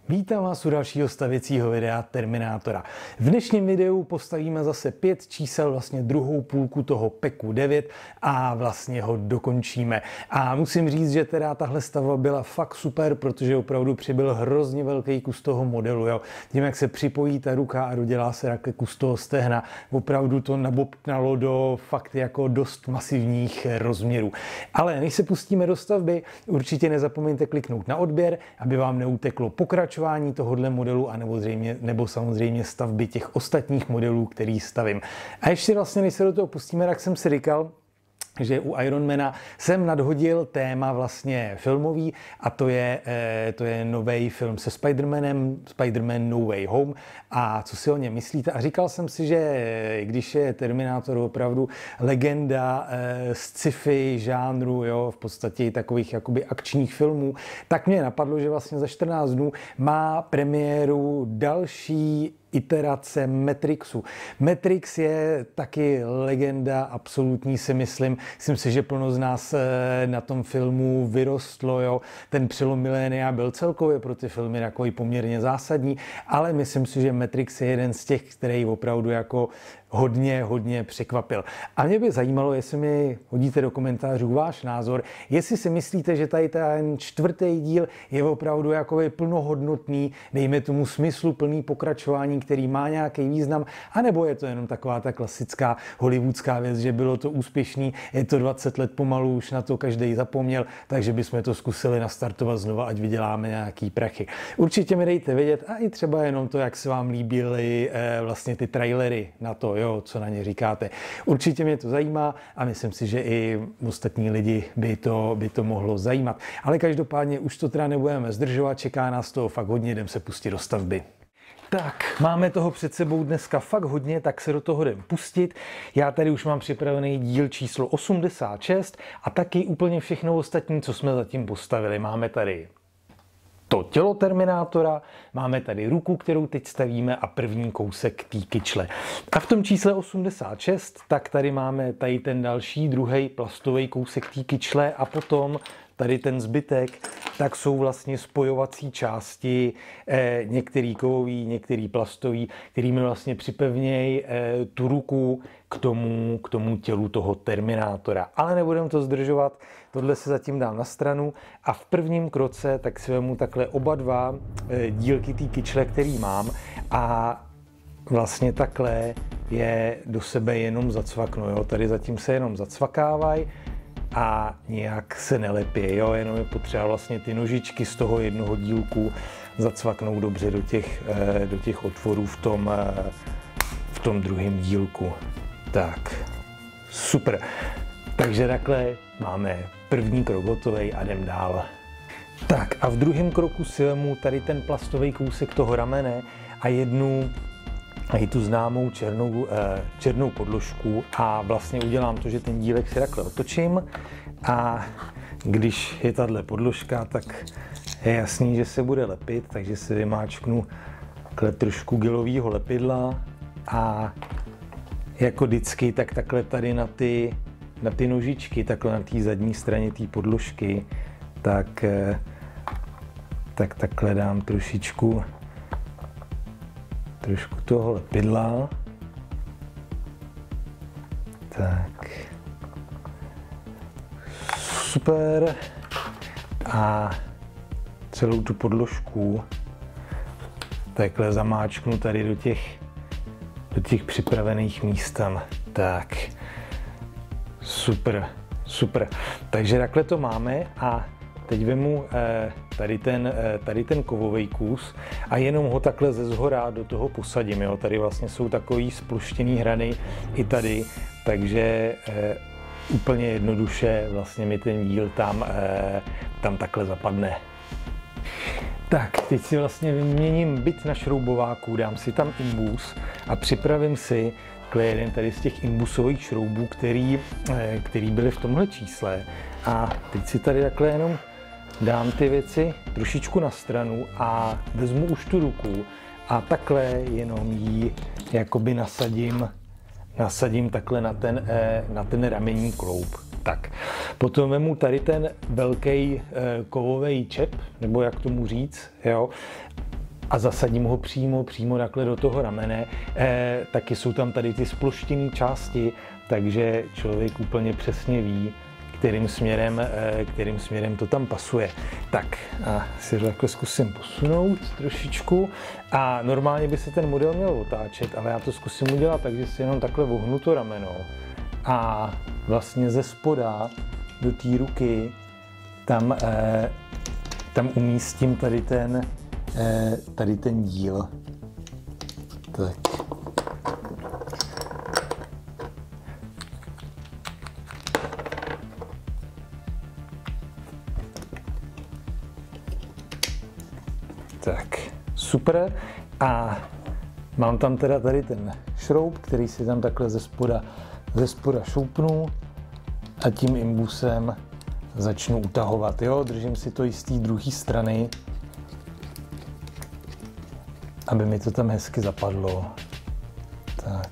Vítám vás u dalšího stavěcího videa Terminátora. V dnešním videu postavíme zase 5 čísel, vlastně druhou půlku toho PEKu 9 a vlastně ho dokončíme. A musím říct, že teda tahle stavba byla fakt super, protože opravdu přibyl hrozně velký kus toho modelu. Jo. Tím, jak se připojí ta ruka a dodělá se takhle kus toho stehna, opravdu to nabobtnalo do fakt jako dost masivních rozměrů. Ale než se pustíme do stavby, určitě nezapomeňte kliknout na odběr, aby vám neuteklo pokračování tohohle modelu a nebo samozřejmě stavby těch ostatních modelů, který stavím. A ještě vlastně, než se do toho pustíme, tak jsem si říkal, že u Ironmana jsem nadhodil téma vlastně filmový a to je nový film se Spider-Manem, Spider-Man No Way Home a co si o něm myslíte. A říkal jsem si, že když je Terminátor opravdu legenda z sci-fi žánru, jo, v podstatě takových jakoby akčních filmů, tak mě napadlo, že vlastně za 14 dnů má premiéru další iterace Matrixu. Matrix je taky legenda absolutní, si myslím. Myslím si, že plno z nás na tom filmu vyrostlo. Jo. Ten přelom milénia byl celkově pro ty filmy takový poměrně zásadní, ale myslím si, že Matrix je jeden z těch, který opravdu jako hodně překvapil. A mě by zajímalo, jestli mi hodíte do komentářů váš názor, jestli si myslíte, že tady ten čtvrtý díl je opravdu jakoby plnohodnotný, dejme tomu smysluplný pokračování, který má nějaký význam, anebo je to jenom taková ta klasická hollywoodská věc, že bylo to úspěšný, je to 20 let pomalu, už na to každý zapomněl, takže bychom to zkusili nastartovat znova, ať vyděláme nějaký prachy. Určitě mi dejte vědět a i třeba jenom to, jak se vám líbily vlastně ty trailery na to, jo, co na ně říkáte. Určitě mě to zajímá a myslím si, že i ostatní lidi by to mohlo zajímat. Ale každopádně už to teda nebudeme zdržovat, čeká nás toho fakt hodně, jdem se pustit do stavby. Tak, máme toho před sebou dneska fakt hodně, tak se do toho jdem pustit. Já tady už mám připravený díl číslo 86 a taky úplně všechno ostatní, co jsme zatím postavili. Máme tady to tělo Terminátora, máme tady ruku, kterou teď stavíme a první kousek té kyčle. A v tom čísle 86, tak tady máme tady ten další, druhý plastový kousek té kyčle a potom tady ten zbytek, tak jsou vlastně spojovací části, některý kovový, některý plastový, kterými vlastně připevnějí tu ruku k tomu tělu toho Terminátora. Ale nebudeme to zdržovat, tohle se zatím dám na stranu a v prvním kroce tak si vemu takhle oba dva dílky té kyčle, který mám a vlastně takhle je do sebe jenom zacvaknu. Jo? Tady zatím se jenom zacvakávají a nějak se nelepí, jo? Jenom je potřeba vlastně ty nožičky z toho jednoho dílku zacvaknout dobře do těch otvorů v tom druhém dílku. Tak, super. Takže takhle máme první krok hotový a jdem dál. Tak a v druhém kroku si vemu tady ten plastový kousek toho ramene a i tu známou černou podložku a vlastně udělám to, že ten dílek si takhle otočím a když je tahle podložka, tak je jasný, že se bude lepit, takže si vymáčknu trošku gelového lepidla a jako vždycky, tak takhle tady na ty nožičky, takhle na té zadní straně té podložky, tak takhle dám trošku toho lepidla. Tak. Super. A celou tu podložku takhle zamáčknu tady do těch připravených míst tam. Tak. Super. Takže takhle to máme a teď vemu tady ten kovový kus a jenom ho takhle ze zhora do toho posadím. Jo? Tady vlastně jsou takový spluštěný hrany i tady, takže úplně jednoduše vlastně mi ten díl tam takhle zapadne. Tak, teď si vlastně vyměním byť na šroubováku, dám si tam imbus a připravím si jeden tady z těch imbusových šroubů, který byly v tomhle čísle. A teď si tady takhle jenom dám ty věci trošičku na stranu a vezmu už tu ruku a takhle jenom ji jakoby nasadím takhle na ten ramenní kloup. Tak, potom vemu tady ten velký kovový čep, nebo jak tomu říct, jo, a zasadím ho přímo takhle do toho ramene. Taky jsou tam tady ty sploštěné části, takže člověk úplně přesně ví, kterým směrem to tam pasuje. Tak a si to takhle zkusím posunout trošičku a normálně by se ten model měl otáčet, ale já to zkusím udělat tak, že si jenom takhle vohnu to rameno a vlastně ze spoda do té ruky tam umístím tady ten díl. Tak. Tak, super. A mám tam teda tady ten šroub, který si tam takhle ze spoda šoupnu a tím imbusem začnu utahovat. Jo? Držím si to i z té druhé strany, aby mi to tam hezky zapadlo. Tak.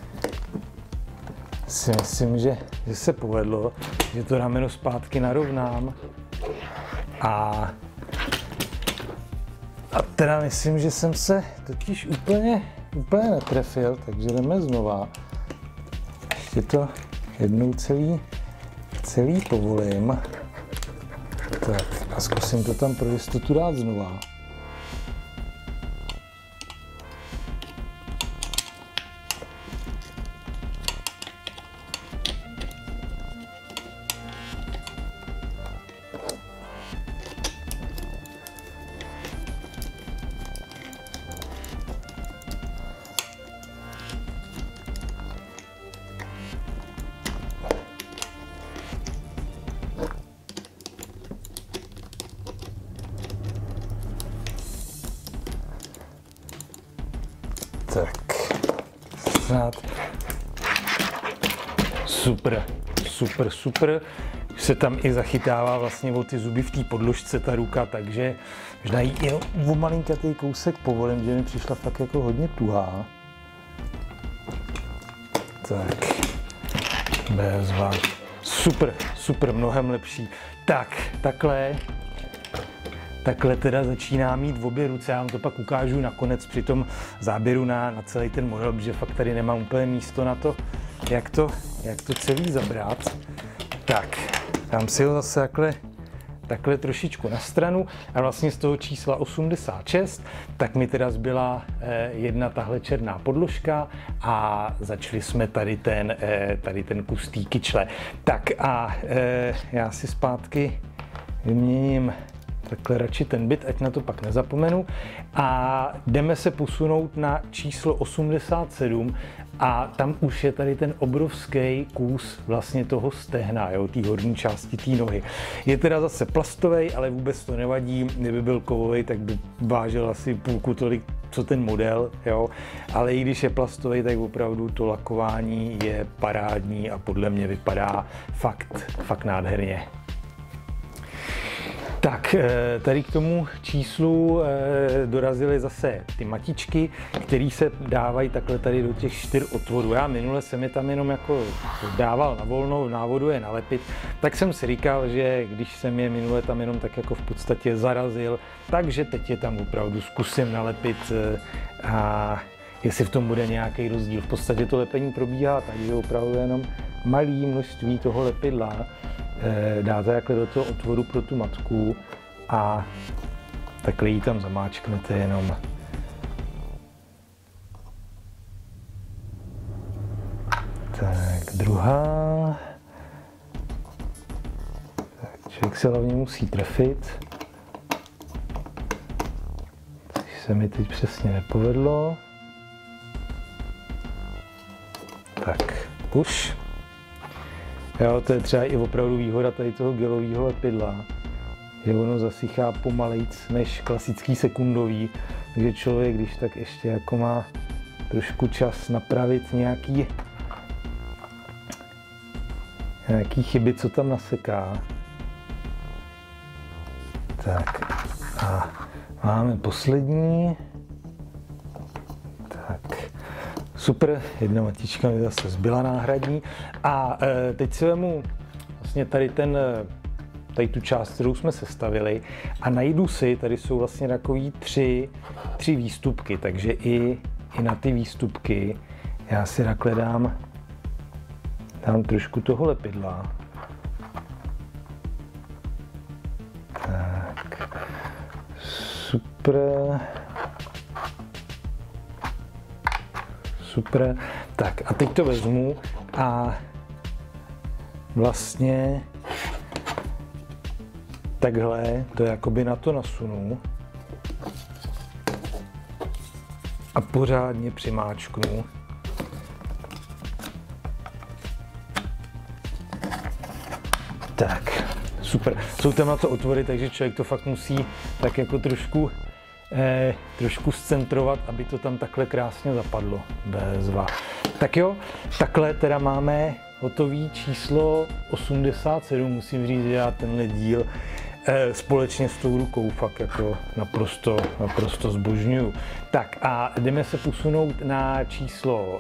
Si myslím, že se povedlo, že to rameno zpátky narovnám. A teda myslím, že jsem se totiž úplně netrefil, takže jdeme znova. Ještě to jednou celý povolím. Tak a zkusím to tam pro jistotu dát znova. Tak, snad. Super. Se tam i zachytává vlastně o ty zuby v té podložce ta ruka, takže možná jí jenom o malinkatý kousek povolím, že mi přišla fakt jako hodně tuhá. Tak, bezva. Super, mnohem lepší. Tak, takhle teda začíná mít v obě ruce, já vám to pak ukážu nakonec při tom záběru na celý ten model, protože fakt tady nemám úplně místo na to, jak to celý zabrat. Tak, dám si ho zase takhle trošičku na stranu a vlastně z toho čísla 86, tak mi teda zbyla jedna tahle černá podložka a začali jsme tady ten kus té kyčle. Tak a já si zpátky vyměním takhle radši ten bit, ať na to pak nezapomenu. A jdeme se posunout na číslo 87 a tam už je tady ten obrovský kus vlastně toho stehna, jo, té horní části té nohy. Je teda zase plastový, ale vůbec to nevadí. Kdyby byl kovový, tak by vážil asi půlku tolik, co ten model, jo. Ale i když je plastový, tak opravdu to lakování je parádní a podle mě vypadá fakt nádherně. Tak, tady k tomu číslu dorazily zase ty matičky, které se dávají takhle tady do těch 4 otvorů. Já minule jsem je tam jenom jako dával na volnou, v návodu je nalepit, tak jsem si říkal, že když jsem je minule tam jenom tak jako v podstatě zarazil, takže teď je tam opravdu zkusím nalepit a jestli v tom bude nějaký rozdíl. V podstatě to lepení probíhá, takže opravdu jenom malé množství toho lepidla dáte takhle do toho otvoru pro tu matku a takhle ji tam zamáčknete jenom. Tak, druhá. Tak, člověk se hlavně musí trefit. Což se mi teď přesně nepovedlo. Tak, už. Jo, to je třeba i opravdu výhoda tady toho gelového lepidla, že ono zasychá pomalejc než klasický sekundový, takže člověk, když tak ještě jako má trošku čas napravit nějaký chyby, co tam naseká. Tak a máme poslední. Tak. Super, jedna matička mi zase zbyla náhradní a teď si vemu vlastně tady ten tady tu část, kterou jsme sestavili a najdu si, tady jsou vlastně takový tři výstupky, takže i na ty výstupky já si takhle dám trošku toho lepidla. Tak, super. Super. Tak a teď to vezmu a vlastně takhle to jakoby na to nasunu a pořádně přimáčknu. Tak, super. Jsou tam na to otvory, takže člověk to fakt musí tak jako trošku zcentrovat, aby to tam takhle krásně zapadlo. Bezva. Tak jo, takhle teda máme hotový číslo 87, musím říct, že já tenhle díl společně s tou rukou fakt jako naprosto zbožňuju. Tak a jdeme se posunout na číslo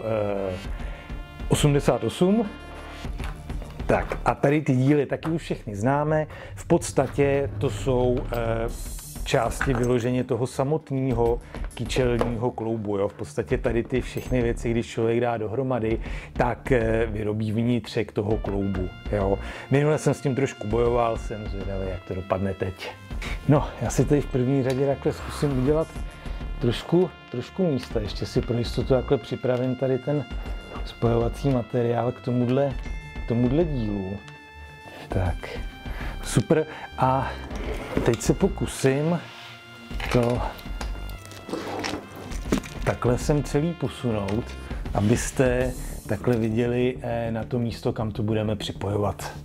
88. Tak a tady ty díly taky už všechny známe. V podstatě to jsou části vyloženě toho samotného kyčelního kloubu. Jo? V podstatě tady ty všechny věci, když člověk dá dohromady, tak vyrobí vnitřek toho kloubu. Jo? Minule jsem s tím trošku bojoval, jsem zvědavý, jak to dopadne teď. No, já si tady v první řadě takhle zkusím udělat trošku místa. Ještě si pro jistotu takhle připravím tady ten spojovací materiál k tomuhle dílu. Tak, super. A teď se pokusím to takhle sem celý posunout, abyste takhle viděli na to místo, kam to budeme připojovat.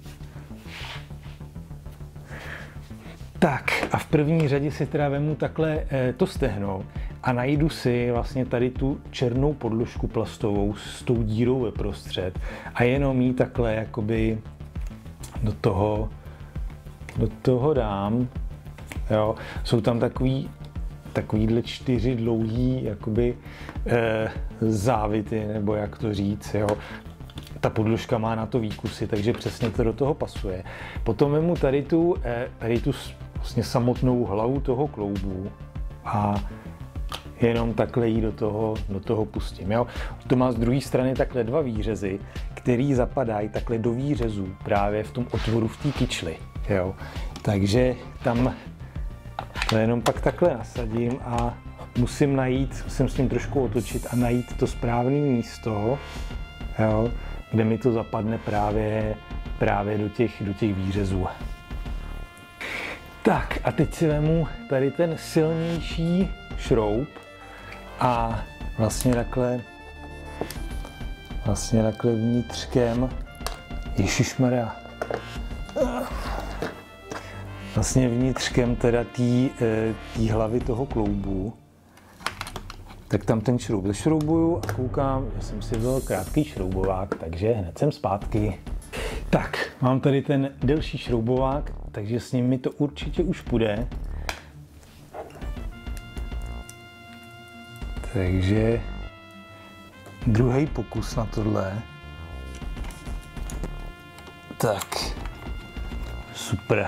Tak a v první řadě si teda vemu takhle to stehno a najdu si vlastně tady tu černou podložku plastovou s tou dírou ve prostřed a jenom ji takhle jakoby do toho dám. Jo. Jsou tam takovýhle 4 dlouhý jakoby závity, nebo jak to říct, jo. Ta podložka má na to výkusy, takže přesně to do toho pasuje. Potom vemu tady tu vlastně samotnou hlavu toho kloubu a jenom takhle ji do toho pustím. Jo. To má z druhé strany takhle 2 výřezy, který zapadají takhle do výřezů právě v tom otvoru v té kyčli. Jo. Takže tam to jenom pak takhle nasadím a musím s tím trošku otočit a najít to správné místo, jo, kde mi to zapadne právě do těch výřezů. Tak a teď si vemu tady ten silnější šroub a vlastně takhle vnitřkem, ježišmarja, vlastně vnitřkem teda té hlavy toho kloubu, tak tam ten šroub zašroubuju a koukám, že jsem si vzal krátký šroubovák, takže hned jsem zpátky. Tak, mám tady ten delší šroubovák, takže s ním mi to určitě už půjde. Takže druhý pokus na tohle. Tak, super.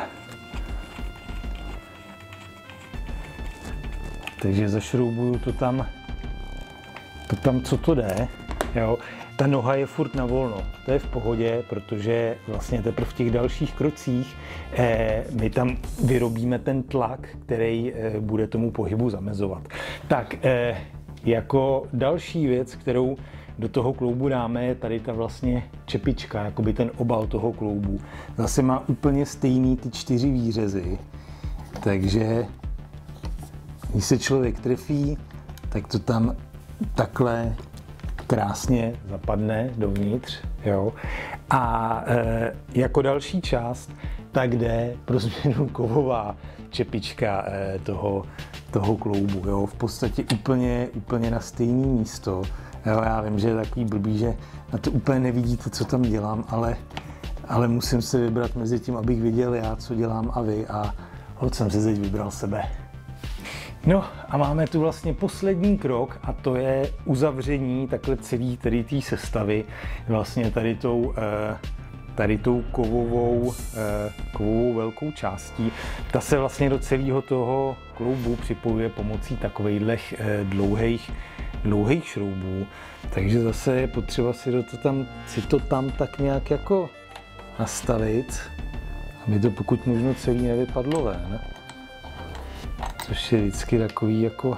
Takže zašroubuju to tam, co to jde. Jo. Ta noha je furt na volno, to je v pohodě, protože vlastně teprve v těch dalších krocích my tam vyrobíme ten tlak, který bude tomu pohybu zamezovat. Tak, jako další věc, kterou do toho kloubu dáme, je tady ta vlastně čepička, jakoby ten obal toho kloubu. Zase má úplně stejný ty 4 výřezy, takže když se člověk trefí, tak to tam takhle krásně zapadne dovnitř. Jo? A jako další část, tak jde pro změnu kovová čepička toho kloubu. Jo? V podstatě úplně na stejné místo. Jo? Já vím, že je takový blbý, že na to úplně nevidíte, co tam dělám, ale musím se vybrat mezi tím, abych viděl já, co dělám a vy. A hoď jsem si teď vybral sebe. No a máme tu vlastně poslední krok a to je uzavření takhle celý té sestavy vlastně tady tady tou kovovou velkou částí. Ta se vlastně do celého toho kloubu připojuje pomocí takových dlouhých šroubů. Takže zase je potřeba si to tam tak nějak jako nastavit, aby to pokud možno celý nevypadlo ven. Což je vždycky takový jako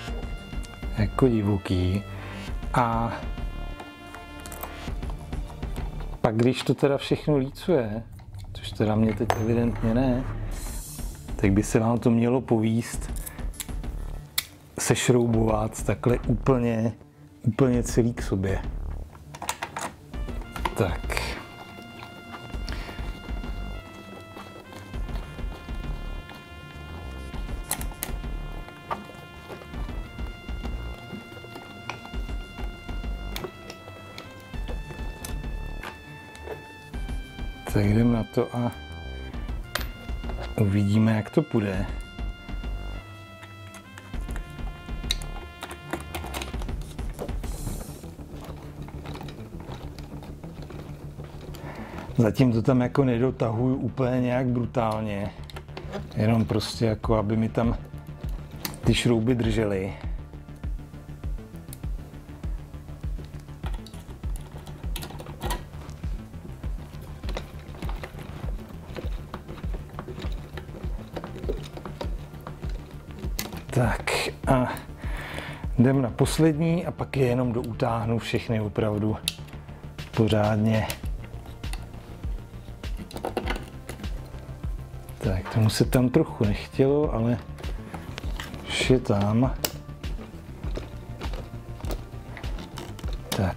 divoký. A pak když to teda všechno lícuje, což teda mě teď evidentně ne, tak by se vám to mělo povíst sešroubovat takhle úplně celý k sobě. Tak. Tak jdem na to a uvidíme, jak to půjde. Zatím to tam jako nedotahuju úplně nějak brutálně, jenom prostě jako, aby mi tam ty šrouby držely. Tak a jdem na poslední a pak je jenom doutáhnu všechny opravdu pořádně. Tak tomu se tam trochu nechtělo, ale už je tam. Tak.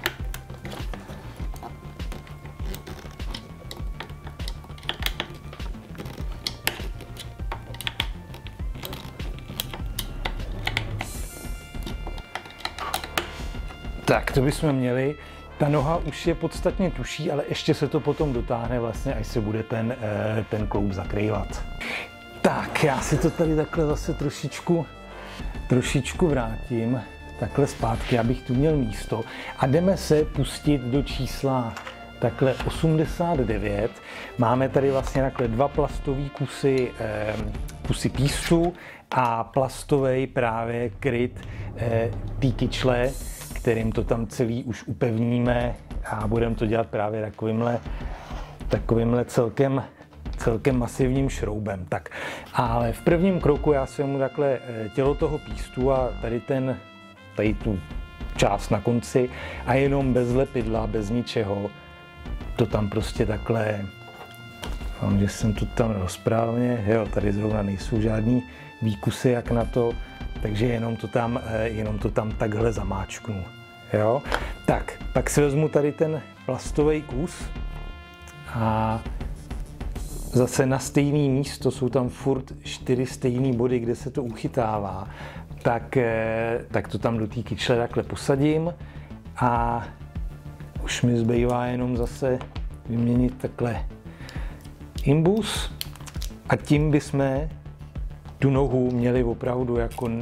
Tak, to bychom měli. Ta noha už je podstatně tuší, ale ještě se to potom dotáhne vlastně, až se bude ten kloub zakrývat. Tak, já si to tady takhle zase trošičku vrátím, takhle zpátky, abych tu měl místo. A jdeme se pustit do čísla takhle 89. Máme tady vlastně takhle dva plastové kusy pístu a plastový právě kryt té kyčle, kterým to tam celý už upevníme a budeme to dělat právě takovýmhle celkem masivním šroubem. Tak, ale v prvním kroku já si mu takhle tělo toho pístu a tady tu část na konci a jenom bez lepidla, bez ničeho, to tam prostě takhle, doufám, že jsem to tam rozprávně, jo, tady zrovna nejsou žádný výkusy jak na to, takže jenom to tam takhle zamáčknu. Jo? Tak, pak si vezmu tady ten plastový kus a zase na stejné místo, jsou tam furt 4 stejné body, kde se to uchytává, tak to tam do té kyčle takhle posadím a už mi zbývá jenom zase vyměnit takhle imbus a tím bychom tu nohu měli opravdu jako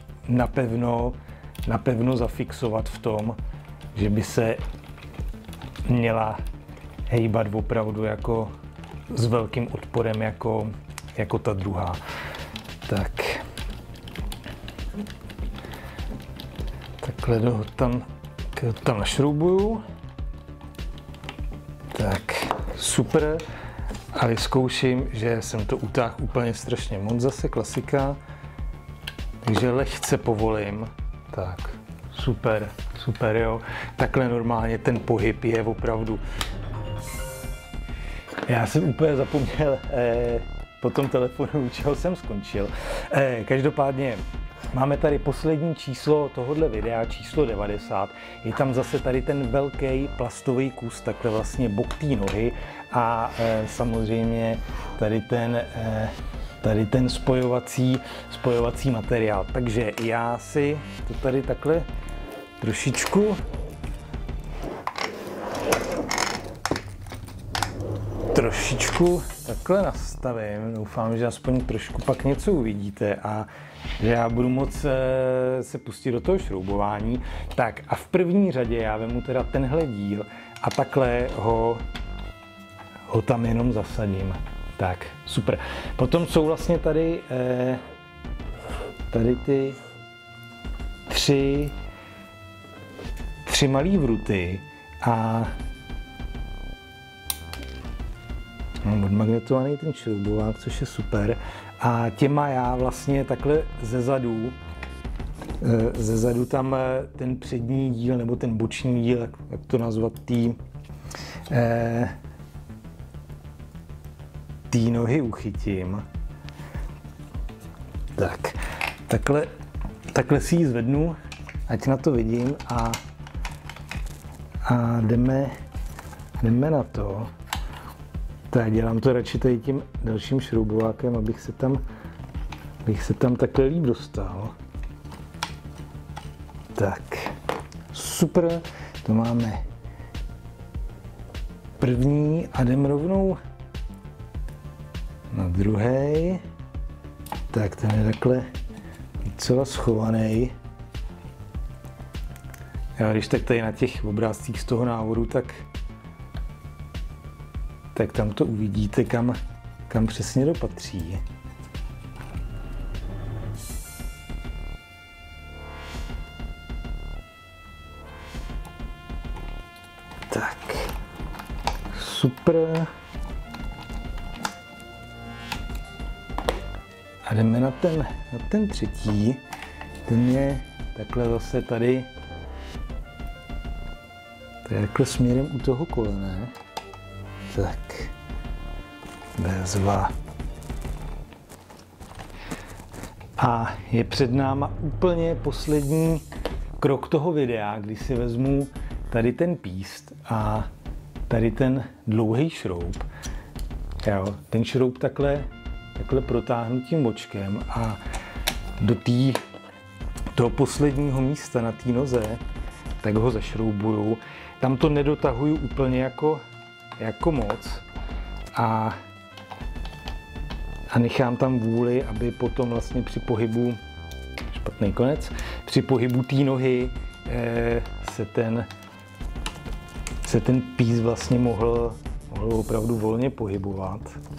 napevno zafixovat v tom, že by se měla hejbat opravdu jako s velkým odporem jako ta druhá. Tak. Takhle tam našroubuju. Tak, super. A vyzkouším, že jsem to utáhl úplně strašně moc, zase klasika. Takže lehce povolím. Tak, super, jo. Takhle normálně ten pohyb je opravdu. Já jsem úplně zapomněl po tom telefonu, u čeho jsem skončil. Každopádně máme tady poslední číslo tohohle videa, číslo 90. Je tam zase tady ten velký plastový kus, takhle vlastně bok té nohy a samozřejmě tady ten spojovací materiál. Takže já si to tady takhle trošičku takhle nastavím. Doufám, že aspoň trošku pak něco uvidíte a že já budu moc se pustit do toho šroubování. Tak a v první řadě já vemu teda tenhle díl a takhle ho ho tam jenom zasadím. Tak, super. Potom jsou vlastně tady ty tři malý vruty a mám odmagnetovaný ten šroubovák, což je super. A těma já vlastně takhle ze zadu tam ten přední díl, nebo ten boční díl, jak to nazvat, té nohy uchytím. Tak, takhle si ji zvednu, ať na to vidím a jdeme na to. Tak dělám to radši tady tím dalším šroubovákem, abych se tam takhle líp dostal. Tak, super, to máme první a jdem rovnou na druhý. Tak, ten je takhle docela schovaný. Já když tak tady na těch obrázcích z toho návodu, tak tam to uvidíte, kam přesně dopatří. Tak, super. A jdeme na ten třetí. Ten je takhle zase tady. To je takhle směrem u toho kolene. Tak, bezva. A je před náma úplně poslední krok toho videa, kdy si vezmu tady ten píst a tady ten dlouhý šroub. Jo, ten šroub takhle protáhnu tím bočkem a do toho posledního místa na té noze, tak ho zašroubuju. Tam to nedotahuju úplně jako moc a nechám tam vůli, aby potom vlastně při pohybu, špatný konec, při pohybu té nohy se ten píst vlastně mohl opravdu volně pohybovat.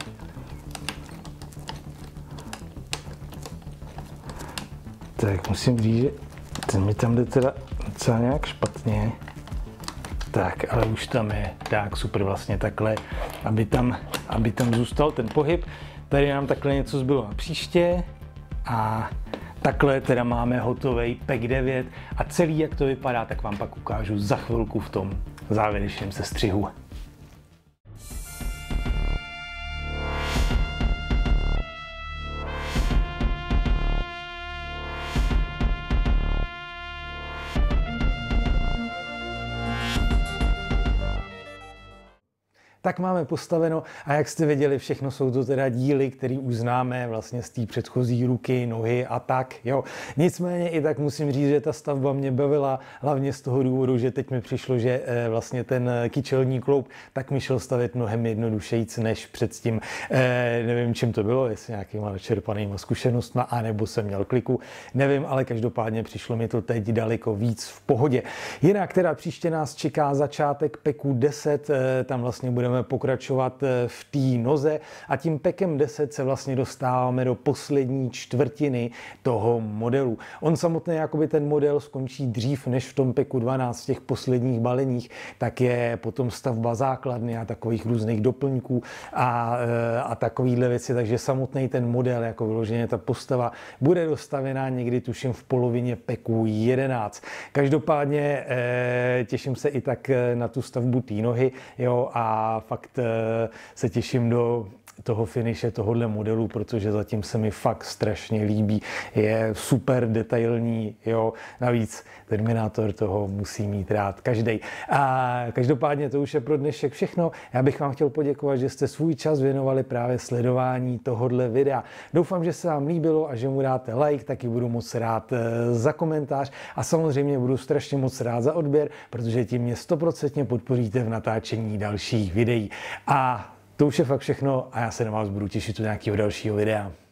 Tak musím říct, že ten mi tam jde teda docela nějak špatně. Tak, ale už tam je. Tak, super, vlastně takhle, aby tam zůstal ten pohyb. Tady nám takhle něco zbylo na příště a takhle teda máme hotový PEC 9 a celý, jak to vypadá, tak vám pak ukážu za chvilku v tom závěrečném sestřihu. Tak máme postaveno a jak jste viděli, všechno jsou to teda díly, které už známe vlastně z té předchozí ruky, nohy a tak, jo. Nicméně i tak musím říct, že ta stavba mě bavila, hlavně z toho důvodu, že teď mi přišlo, že vlastně ten kyčelní kloub tak mi šel stavět mnohem jednodušejc než předtím. Nevím, čím to bylo, jestli nějakýma načerpanýma zkušenostma, anebo jsem měl kliku, nevím, ale každopádně přišlo mi to teď daleko víc v pohodě. Jinak teda příště nás čeká začátek PECu 10, tam vlastně budeme pokračovat v té noze a tím PECem 10 se vlastně dostáváme do poslední čtvrtiny toho modelu. On samotný jakoby ten model skončí dřív než v tom PECu 12 v těch posledních baleních, tak je potom stavba základny a takových různých doplňků a takovýhle věci, takže samotný ten model, jako vyloženě ta postava, bude dostavená někdy tuším v polovině PECu 11. Každopádně těším se i tak na tu stavbu té nohy, jo, a fakt se těším do toho finiše tohohle modelu, protože zatím se mi fakt strašně líbí. Je super detailní, jo, navíc Terminátor toho musí mít rád každej. A každopádně to už je pro dnešek všechno. Já bych vám chtěl poděkovat, že jste svůj čas věnovali právě sledování tohohle videa. Doufám, že se vám líbilo a že mu dáte like, taky budu moc rád za komentář a samozřejmě budu strašně moc rád za odběr, protože tím mě 100% podpoříte v natáčení dalších videí. A to už je fakt všechno a já se na vás budu těšit u nějakého dalšího videa.